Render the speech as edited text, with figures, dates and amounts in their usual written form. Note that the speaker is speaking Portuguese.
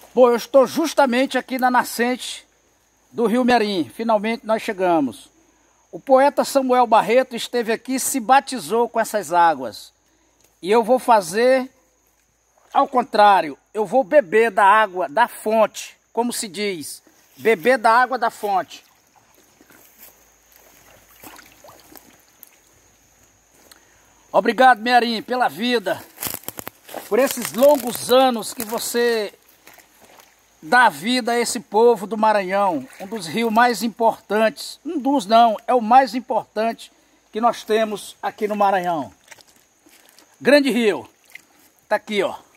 Bom, eu estou justamente aqui na nascente do Rio Merim. Finalmente nós chegamos. O poeta Samuel Barreto esteve aqui e se batizou com essas águas. E eu vou fazer ao contrário. Eu vou beber da água da fonte, como se diz. Beber da água da fonte. Obrigado, Merim, pela vida. Por esses longos anos que você dá vida a esse povo do Maranhão, um dos rios mais importantes, é o mais importante que nós temos aqui no Maranhão. Grande rio, tá aqui, ó.